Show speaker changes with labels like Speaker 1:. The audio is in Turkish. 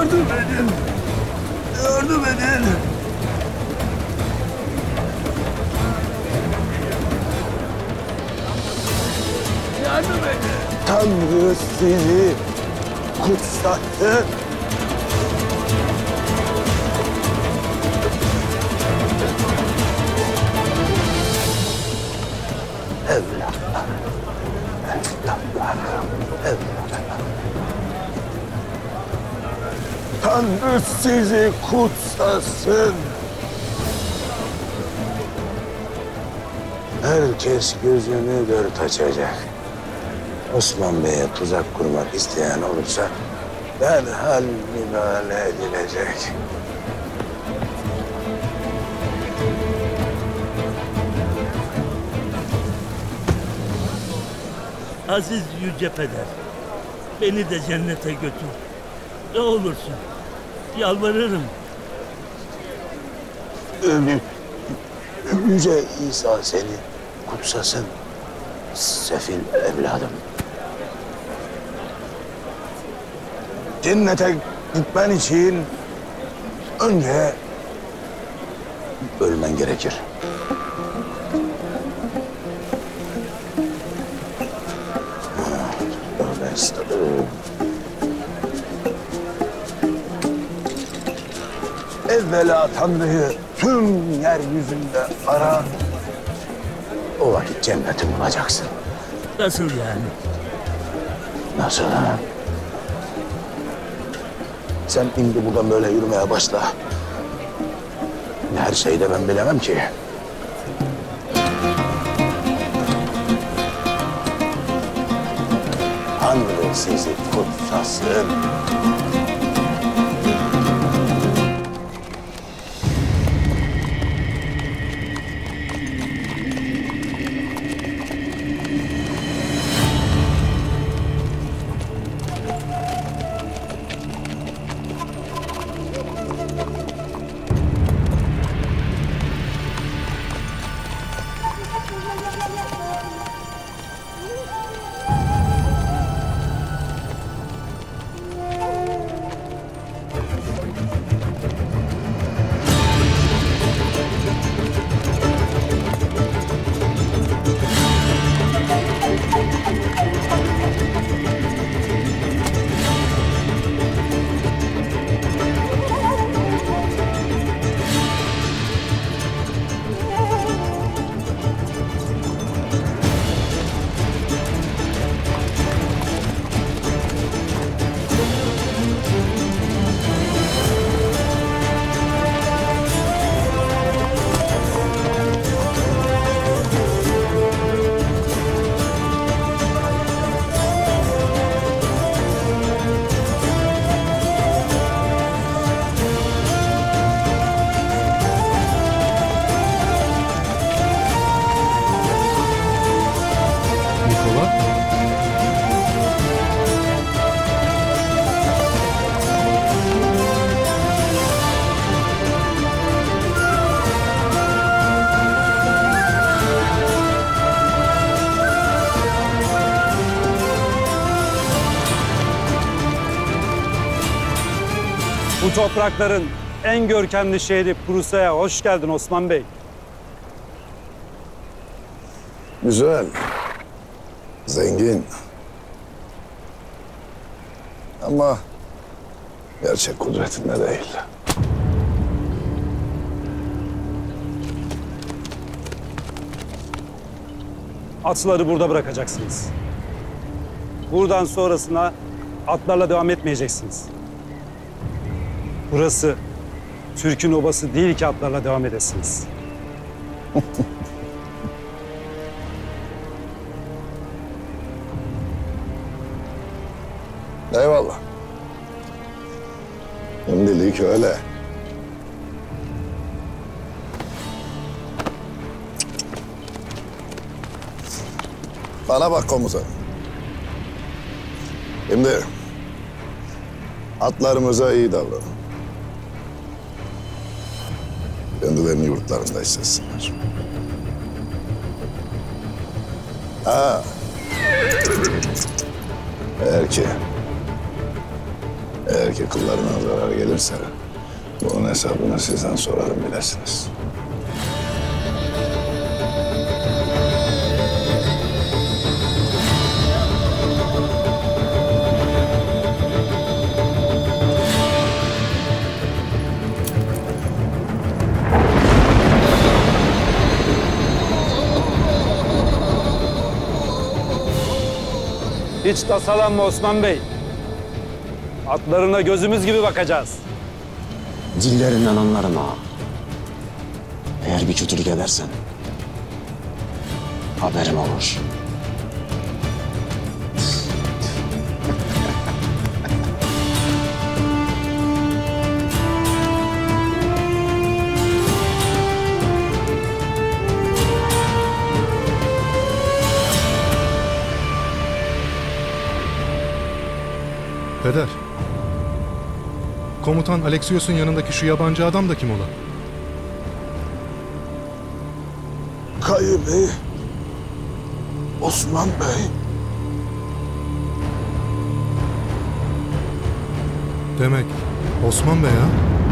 Speaker 1: Yardım edin. Yardım edin. Yardım edin. Tanrı sizi kutsattı. Evlatlarım, evlatlarım, evlatlarım. Tanrı sizi kutsasın. Herkes gözünü dört açacak. Osman Bey'e tuzak kurmak isteyen olursa derhal müdahale edilecek.
Speaker 2: Aziz Yüce Peder, beni de cennete götür. Ne olursun, yalvarırım.
Speaker 1: Yüce İsa seni kutsasın, sefil evladım. Cennete gitmen için önce ölmen gerekir. Evvela Tanrı'yı tüm yeryüzünde ara. O vakit cenneti bulacaksın.
Speaker 2: Nasıl yani?
Speaker 1: Nasıl ha? Sen şimdi buradan böyle yürümeye başla. Her şeyi de ben bilemem ki. Tanrı sizi kutsasın.
Speaker 3: Bu toprakların en görkemli şehri Prusa'ya hoş geldin Osman Bey.
Speaker 1: Güzel. Zengin. Ama gerçek kudretinde değil.
Speaker 3: Atları burada bırakacaksınız. Buradan sonrasına atlarla devam etmeyeceksiniz. Burası Türk'ün obası değil ki atlarla devam edesiniz.
Speaker 1: Eyvallah. Şimdilik öyle. Bana bak komutanım. Şimdi atlarımıza iyi davranın. Kendilerini yurtlarında hissetsinler. Ha. Eğer ki Eğer ki kıllarına zarar gelirse bunun hesabını sizden sorarım bilesiniz.
Speaker 3: Hiç tasalanma Osman Bey. Atlarına gözümüz gibi bakacağız.
Speaker 4: Dillerinden anlarım ha. Eğer bir kötülük edersen haberim olur.
Speaker 5: Peder. Komutan Alexios'un yanındaki şu yabancı adam da kim ola?
Speaker 1: Kayı Bey, Osman Bey.
Speaker 5: Demek Osman Bey ha?